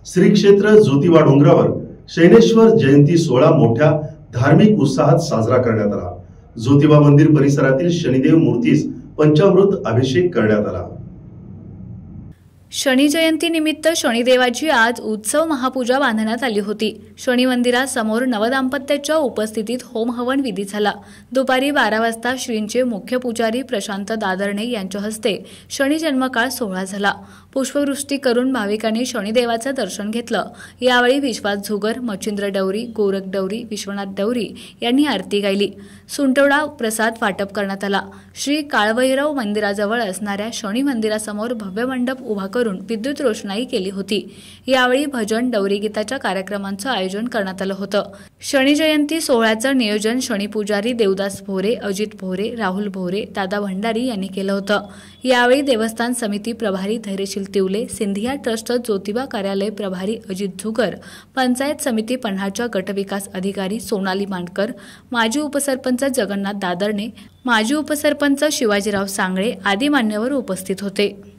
श्री क्षेत्र ज्योतिबा डोंगरावर शैनेश्वर जयंती सोहळा मोठ्या धार्मिक उत्साहात साजरा करण्यात आला। ज्योतिबा मंदिर परिसरातील शनिदेव मूर्तीस पंचामृत अभिषेक करण्यात आला। शनी जयंती निमित्त शनिदेवाची आज उत्सव महापूजा बांधण्यात आली होती। शनी मंदिरासमोर नवदाम्पत्याच्या उपस्थितीत होम हवन विधी झाला। दुपारी 12 वाजता श्रींचे मुख्य पुजारी प्रशांत दादरणे यांच्या हस्ते शनी जन्मकाळ सोहळा झाला। पुष्पवृष्टी करून भाविकांनी शनिदेवाचे दर्शन घेतलं। यावेळी विश्वास झुगर, मच्छिंद्र डवरी, गोरख डवरी, विश्वनाथ डवरी यांनी आरती गायली। सुंटवडा प्रसाद वाटप करण्यात आला। श्री काळभैरव मंदिराजवळ असणाऱ्या शनी मंदिरासमोर भव्य मंडप उभा करून विद्युत रोषणाई केली होती। यावेळी भजन, डवरी गीताच्या कार्यक्रमांचं आयोजन करण्यात आलं होतं। शनी जयंती सोहळ्याचं नियोजन शनी पुजारी देवदास भोरे, अजित भोरे, राहुल भोरे, दादा भंडारी यांनी केलं होतं। यावेळी देवस्थान समिती प्रभारी धैर्यशील तिवले, सिंधिया ट्रस्ट ज्योतिबा कार्यालय प्रभारी अजित झुगर, पंचायत समिती पन्हाळच्या गटविकास अधिकारी सोनाली मांडकर, माजी उपसरपंच जगन्नाथ दादरणे, माजी उपसरपंच शिवाजीराव सांगळे आदी मान्यवर उपस्थित होते।